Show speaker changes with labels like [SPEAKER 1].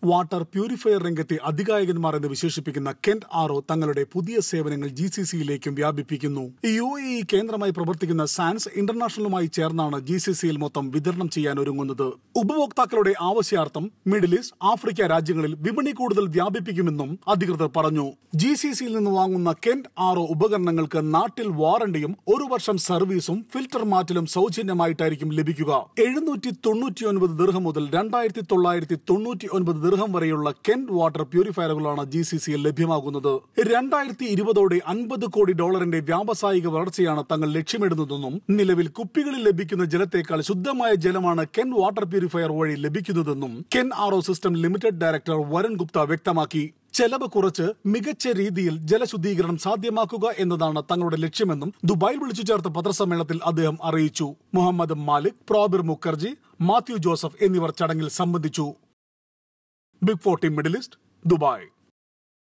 [SPEAKER 1] Water purifier രംഗത്തെ അധികായകന്മാർ എന്ന് വിശേഷിപ്പിക്കുന്ന കെന്റ് RO തങ്ങളുടെ പുതിയ സേവനങ്ങൾ GCCയിലേക്കും വ്യാപിപ്പിക്കുന്നു. UAE കേന്ദ്രമായി പ്രവർത്തിക്കുന്ന സാൻസ് ഇന്റർനാഷണലുമായി ചേർന്നാണ് GCCയിൽ മൊത്തം വിതരണം ചെയ്യാൻ ഒരുങ്ങുന്നത്. ഉപഭോക്താക്കളുടെ ആവശ്യാർത്ഥം മിഡിൽ ഈസ്റ്റ്, ആഫ്രിക്ക രാജ്യങ്ങളിൽ വിപണി കൂടുതൽ വ്യാപിപ്പിക്കുമെന്നും അധികൃതർ പറഞ്ഞു. GCCയിൽ നിന്ന് വാങ്ങുന്ന കെന്റ് RO ഉപകരണങ്ങൾക്ക് നാട്ടിൽ വാറണ്ടിയും 1 വർഷം സർവീസും ഫിൽറ്റർ മാറ്റലും സൗജന്യമായിട്ടായിരിക്കും ലഭിക്കുക. 799 ദിർഹം മുതൽ 2999 ദിർഹം വരെയുള്ള കെന്റ് വാട്ടർ പ്യൂരിഫയറുകളാണ് GCCയിൽ ലഭ്യമാകുന്നത്. 2020ഓടെ $50 കോടി വ്യാവസായിക വളർച്ചയാണ് തങ്ങൾ ലക്ഷ്യമിടുന്നതെന്നും നിലവിൽ കുപ്പികളിൽ ലഭിക്കുന്ന ജലത്തേക്കാൾ ശുദ്ധമായ ജലമാണ് കെന്റ് വാട്ടർ പ്യൂരിഫയർ വഴി ലഭിക്കുന്നതെന്നും Kent RO system limited director Varun Gupta വ്യക്തമാക്കി. ചെലവ് കുറച്ച് മികച്ച രീതിയിൽ ജലശുദ്ധീകരണം സാധ്യമാക്കുക എന്നതാണ് തങ്ങളുടെ ലക്ഷ്യമെന്നും ദുബായിൽ വിളിച്ചു ചേർത്ത പത്രസമ്മേളനത്തിൽ അദ്ദേഹം അറിയിച്ചു. മുഹമ്മദ് മാലിക്, പ്രോബിർ മുഖർജി, മാത്യു ജോസഫ് എന്നിവർ ചടങ്ങിൽ സംബന്ധിച്ചു. Big 40 Middle East, Dubai.